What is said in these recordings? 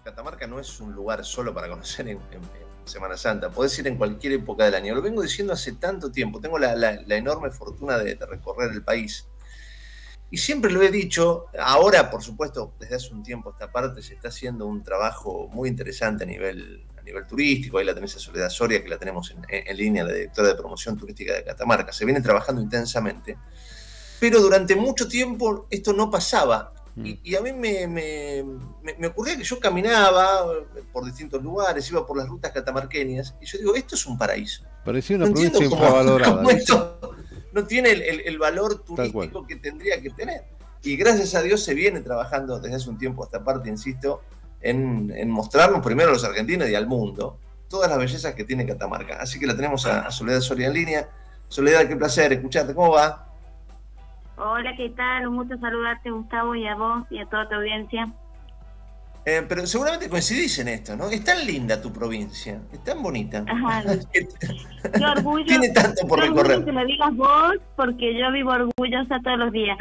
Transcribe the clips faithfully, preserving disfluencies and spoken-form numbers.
Catamarca no es un lugar solo para conocer en, en, en Semana Santa. Podés ir en cualquier época del año. Lo vengo diciendo hace tanto tiempo. Tengo la, la, la enorme fortuna de, de recorrer el país. Y siempre lo he dicho, ahora, por supuesto, desde hace un tiempo esta parte se está haciendo un trabajo muy interesante a nivel, a nivel turístico. Ahí la tenés a Soledad Soria, que la tenemos en, en línea, la directora de promoción turística de Catamarca. Se viene trabajando intensamente. Pero durante mucho tiempo esto no pasaba. Y, y a mí me, me, me, me ocurría que yo caminaba por distintos lugares, iba por las rutas catamarqueñas, y yo digo, esto es un paraíso. Parecía una no provincia cómo, infravalorada. cómo esto no tiene el, el, el valor turístico que tendría que tener. Y gracias a Dios se viene trabajando desde hace un tiempo esta parte, insisto, en, en mostrarnos primero a los argentinos y al mundo todas las bellezas que tiene Catamarca. Así que la tenemos a, a Soledad Soria en línea. Soledad, qué placer escucharte. ¿Cómo va? Hola, ¿qué tal? Un gusto saludarte, Gustavo, y a vos y a toda tu audiencia. Eh, pero seguramente coincidís en esto, ¿no? Es tan linda tu provincia, es tan bonita. Ajá. Qué orgullo. Tiene tanto por qué recorrer. orgullo que lo digas vos, porque yo vivo orgullosa todos los días.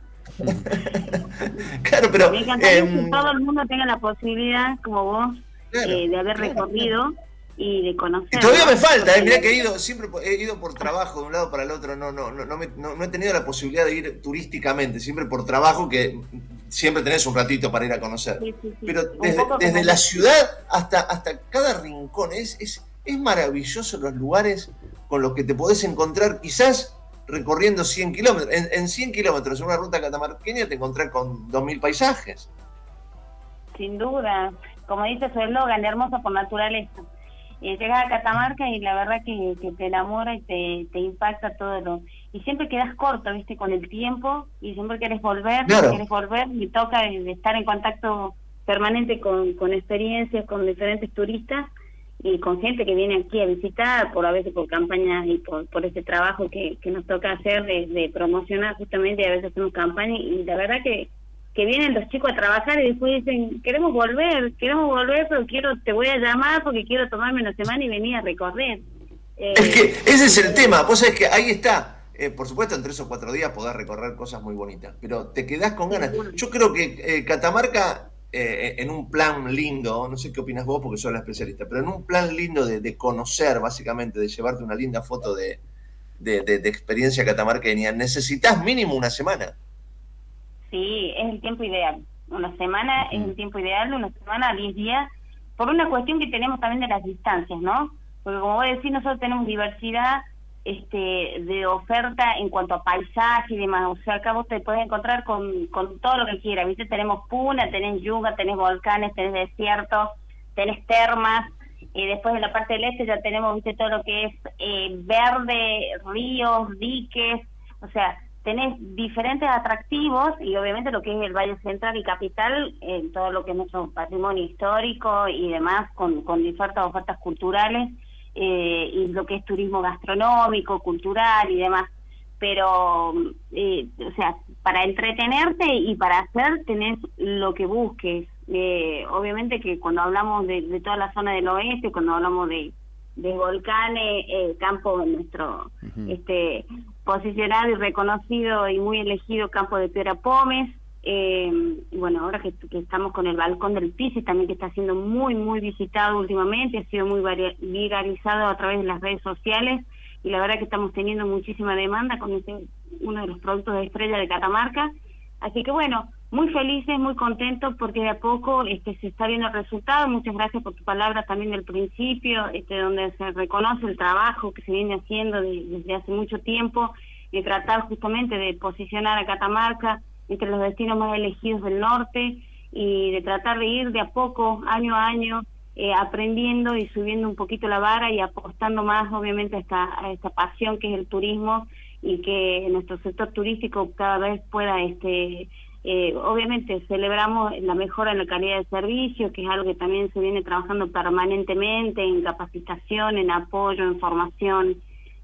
Claro, pero... Me encantaría eh, que todo el mundo tenga la posibilidad, como vos, claro, eh, de haber claro, recorrido claro. y de conocer. Y todavía me falta, eh, mirá que he ido, siempre he ido por trabajo de un lado para el otro, no, no, no, no, me, no, no he tenido la posibilidad de ir turísticamente, siempre por trabajo, que siempre tenés un ratito para ir a conocer. Sí, sí, sí. Pero Un desde, poco desde como- la ciudad hasta, hasta cada rincón, es, es, es maravilloso los lugares con los que te podés encontrar, quizás recorriendo cien kilómetros. En, en cien kilómetros en una ruta catamarqueña te encontrás con dos mil paisajes. Sin duda, como dice su eslogan, hermoso por naturaleza. Eh, llegas a Catamarca y la verdad que, que te enamora y te, te impacta todo lo... Y siempre quedas corto, viste, con el tiempo, y siempre querés volver, Claro. querés volver, me toca de, de estar en contacto permanente con, con experiencias, con diferentes turistas, y con gente que viene aquí a visitar, por a veces por campañas y por, por este trabajo que, que nos toca hacer de, de promocionar justamente, y a veces hacemos campañas, y la verdad que que vienen los chicos a trabajar y después dicen, queremos volver, queremos volver, pero quiero te voy a llamar porque quiero tomarme una semana y venir a recorrer. Eh, Es que ese es el tema, vos sabés que ahí está. Eh, por supuesto, en tres o cuatro días podés recorrer cosas muy bonitas, pero te quedás con ganas. Yo creo que eh, Catamarca, eh, en un plan lindo, no sé qué opinas vos porque sos la especialista, pero en un plan lindo de, de conocer, básicamente, de llevarte una linda foto de, de, de, de experiencia catamarqueña, necesitas mínimo una semana. Sí, es el tiempo ideal. Una semana es el tiempo ideal, una semana, diez días, por una cuestión que tenemos también de las distancias, ¿no? Porque como vos decís, nosotros tenemos diversidad este, de oferta en cuanto a paisaje y demás. O sea, acá vos te podés encontrar con, con todo lo que quieras, ¿viste? Tenemos puna, tenés yuga, tenés volcanes, tenés desiertos, tenés termas. Y después en la parte del este ya tenemos, ¿viste? Todo lo que es eh, verde, ríos, diques, o sea... Tenés diferentes atractivos y obviamente lo que es el Valle Central y Capital, eh, todo lo que es nuestro patrimonio histórico y demás, con, con diferentes ofertas culturales, eh, y lo que es turismo gastronómico, cultural y demás. Pero, eh, o sea, para entretenerte y para hacer tenés lo que busques. Eh, obviamente que cuando hablamos de, de toda la zona del oeste, cuando hablamos de de volcanes, eh, campo nuestro uh-huh. este posicionado y reconocido y muy elegido campo de Piedra Pómez, eh, y bueno, ahora que, que estamos con el balcón del Pisis también, que está siendo muy muy visitado últimamente, ha sido muy viralizado a través de las redes sociales, y la verdad que estamos teniendo muchísima demanda con este, uno de los productos de estrella de Catamarca. Así que bueno, muy felices, muy contentos porque de a poco este, se está viendo el resultado. Muchas gracias por tu palabra también del principio, este, donde se reconoce el trabajo que se viene haciendo de, desde hace mucho tiempo, y tratar justamente de posicionar a Catamarca entre los destinos más elegidos del norte, y de tratar de ir de a poco, año a año, eh, aprendiendo y subiendo un poquito la vara y apostando más obviamente a esta, a esta pasión que es el turismo, y que nuestro sector turístico cada vez pueda, este eh, obviamente celebramos la mejora en la calidad de servicio, que es algo que también se viene trabajando permanentemente en capacitación, en apoyo, en formación,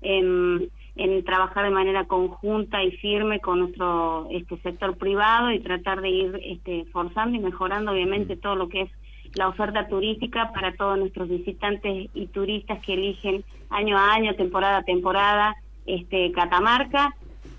en, en trabajar de manera conjunta y firme con nuestro este sector privado, y tratar de ir este, forzando y mejorando obviamente todo lo que es la oferta turística para todos nuestros visitantes y turistas que eligen año a año, temporada a temporada, este Catamarca.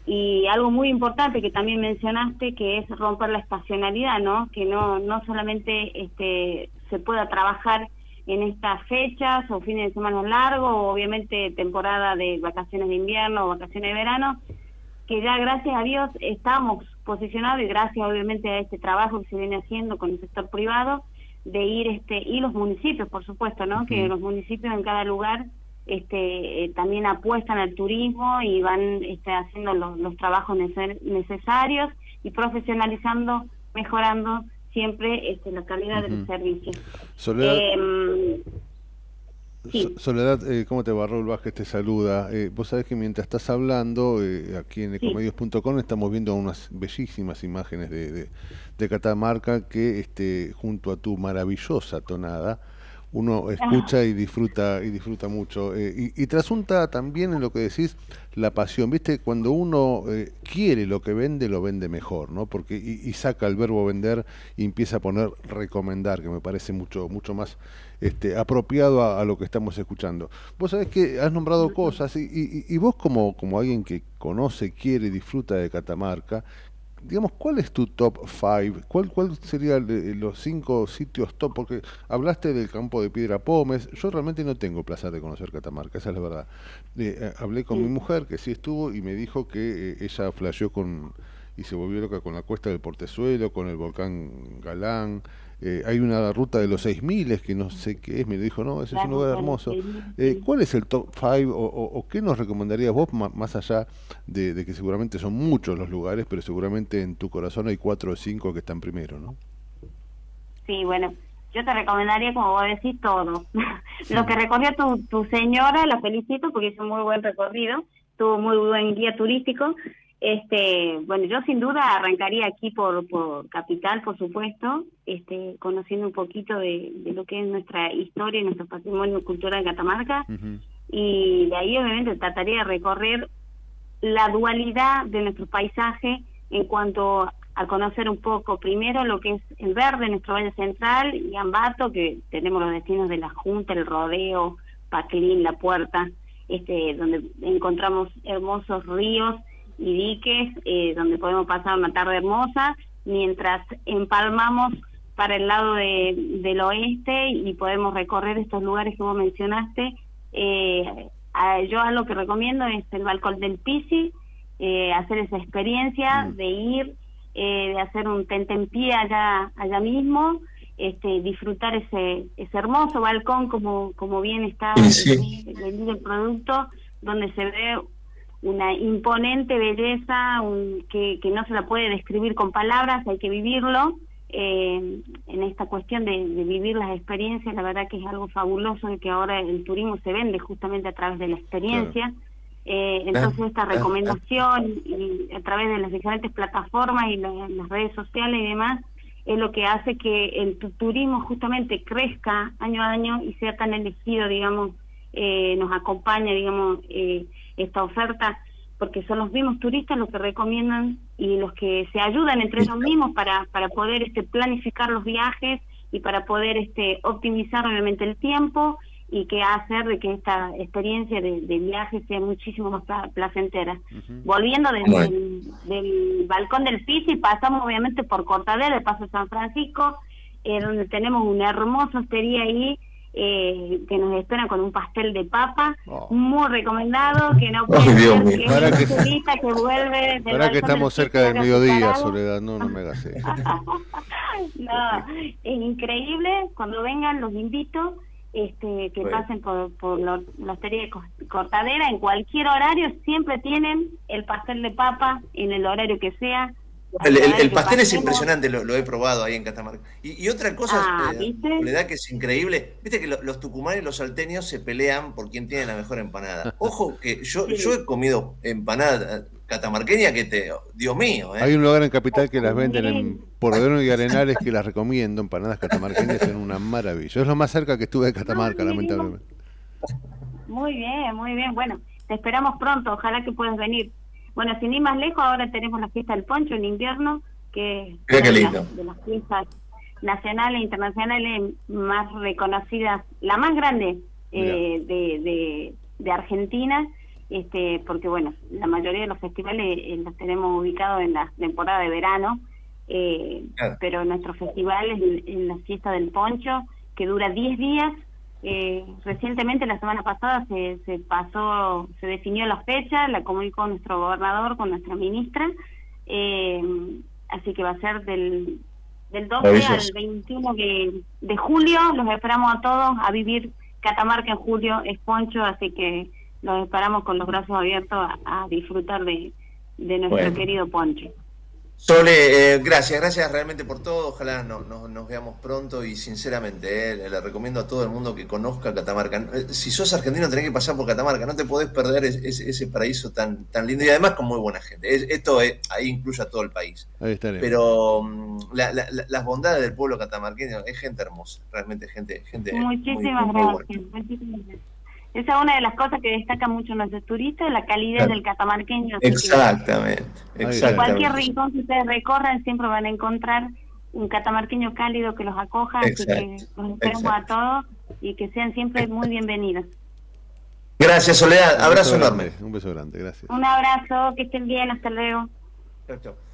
Y algo muy importante que también mencionaste, que es romper la estacionalidad, ¿no? Que no no solamente este se pueda trabajar en estas fechas o fines de semana largos, o obviamente temporada de vacaciones de invierno o vacaciones de verano, que ya gracias a Dios estamos posicionados, y gracias obviamente a este trabajo que se viene haciendo con el sector privado, de ir, este y los municipios, por supuesto, ¿no? Uh-huh. Que los municipios en cada lugar este eh, también apuestan al turismo y van este, haciendo los, los trabajos neces necesarios y profesionalizando, mejorando siempre este, la calidad uh-huh. del servicio. Soledad, eh, sí. Soledad eh, ¿cómo te va? Raúl Vázquez te saluda. Eh, vos sabés que mientras estás hablando, eh, aquí en ecomedios punto com estamos viendo unas bellísimas imágenes de, de, de Catamarca que este, junto a tu maravillosa tonada uno escucha y disfruta y disfruta mucho, eh, y, y trasunta también en lo que decís la pasión, viste, cuando uno eh, quiere lo que vende, lo vende mejor, ¿no? Porque y, y saca el verbo vender y empieza a poner recomendar, que me parece mucho mucho más este, apropiado a, a lo que estamos escuchando. Vos sabés que has nombrado cosas y, y, y vos como, como alguien que conoce, quiere y disfruta de Catamarca, digamos, ¿cuál es tu top five? ¿Cuál, cuál serían los cinco sitios top? Porque hablaste del campo de Piedra Pómez. Yo realmente no tengo placer de conocer Catamarca, esa es la verdad. Eh, hablé con sí. mi mujer, que sí estuvo, y me dijo que eh, ella flasheó con y se volvió loca con la cuesta del Portezuelo, con el volcán Galán. Eh, hay una ruta de los seis miles que no sé qué es, me dijo, no, ese es un lugar hermoso. Eh, ¿Cuál es el top five o, o, o qué nos recomendarías vos, más allá de, de que seguramente son muchos los lugares, pero seguramente en tu corazón hay cuatro o cinco que están primero, ¿no? Sí, bueno, yo te recomendaría, como vos decís, todo. Sí. Lo que recorrió tu, tu señora, la felicito porque hizo un muy buen recorrido, tuvo muy buen guía turístico. Este, bueno, yo sin duda arrancaría aquí por, por Capital, por supuesto, este, conociendo un poquito de, de lo que es nuestra historia y nuestro patrimonio cultural de Catamarca, uh-huh. y de ahí obviamente trataría de recorrer la dualidad de nuestro paisaje en cuanto a conocer un poco primero lo que es el verde, nuestro Valle Central y Ambato, que tenemos los destinos de la Junta, el Rodeo, Paclín, La Puerta, este, donde encontramos hermosos ríos y diques, eh, donde podemos pasar una tarde hermosa, mientras empalmamos para el lado de, del oeste y podemos recorrer estos lugares que vos mencionaste. Eh, a, yo a lo que recomiendo es el Balcón del Pisi, eh, hacer esa experiencia mm. de ir, eh, de hacer un tentempié allá allá mismo, este, disfrutar ese ese hermoso balcón como como bien está sí. el, el, el producto, donde se ve una imponente belleza un, que, que no se la puede describir con palabras, hay que vivirlo. Eh, en esta cuestión de, de vivir las experiencias, la verdad que es algo fabuloso de que ahora el turismo se vende justamente a través de la experiencia. Claro. Eh, entonces esta recomendación y a través de las diferentes plataformas y la, las redes sociales y demás es lo que hace que el turismo justamente crezca año a año y sea tan elegido, digamos, eh, nos acompaña, digamos, eh, esta oferta, porque son los mismos turistas los que recomiendan y los que se ayudan entre ellos mismos para para poder este planificar los viajes y para poder este optimizar obviamente el tiempo y que hacer de que esta experiencia de, de viaje sea muchísimo más placentera. Uh-huh. Volviendo desde bueno. el del Balcón del Pisi, pasamos obviamente por Cortadera, el Paso San Francisco, eh, donde tenemos una hermosa hostería ahí, Eh, que nos esperan con un pastel de papa, oh. muy recomendado, que no puede ser, que es para un que, turista que vuelve del para que estamos del cerca del mediodía, Soledad, no, no me hagas eso. No, es increíble, cuando vengan los invito, este que bueno. pasen por, por lo, la hostería de Cortadera, en cualquier horario siempre tienen el pastel de papa, en el horario que sea. El, el, el pastel es impresionante, lo, lo he probado ahí en Catamarca. Y, y otra cosa, ah, eh, la verdad que es increíble. Viste que lo, los tucumanos y los salteños se pelean por quién tiene la mejor empanada. Ojo que yo, sí. yo he comido empanada catamarqueña que te... Dios mío. ¿eh? Hay un lugar en Capital que las venden en Porredón y Arenales que las recomiendo, empanadas catamarqueñas, son una maravilla. Es lo más cerca que estuve de Catamarca, muy lamentablemente. Muy bien, muy bien. Bueno, te esperamos pronto, ojalá que puedas venir. Bueno, sin ir más lejos, ahora tenemos la fiesta del poncho en invierno, que es de, la, de las fiestas nacionales e internacionales más reconocidas, la más grande eh, de, de, de Argentina, este, porque bueno, la mayoría de los festivales eh, los tenemos ubicados en la temporada de verano, eh, claro. pero nuestro festival es en, en la fiesta del poncho, que dura diez días. Eh, recientemente, la semana pasada, se, se pasó, se definió la fecha, la comunicó nuestro gobernador con nuestra ministra, eh, así que va a ser del, del doce al veintiuno de, de julio. Los esperamos a todos a vivir Catamarca en julio, es Poncho, así que los esperamos con los brazos abiertos a, a disfrutar de, de nuestro bueno. querido Poncho. Sole, eh, gracias, gracias realmente por todo, ojalá no, no, nos veamos pronto y sinceramente eh, le recomiendo a todo el mundo que conozca Catamarca. Si sos argentino tenés que pasar por Catamarca, no te podés perder ese, ese paraíso tan, tan lindo y además con muy buena gente. Es, esto es, ahí incluye a todo el país. Ahí estaremos. Pero um, la, la, la, las bondades del pueblo catamarqueño es gente hermosa, realmente gente, gente Muchísimas muy, muy gracias. Buena. Muchísimas gracias. Esa es una de las cosas que destacan mucho nuestros turistas, la calidez claro. del catamarqueño. Exactamente, que, exactamente. En cualquier rincón que ustedes recorran siempre van a encontrar un catamarqueño cálido que los acoja, Exacto. así que los esperamos Exacto. a todos y que sean siempre muy bienvenidos. Gracias, Soledad. Un abrazo enorme. Grande, un beso grande, gracias. Un abrazo, que estén bien, hasta luego. Chao, chao.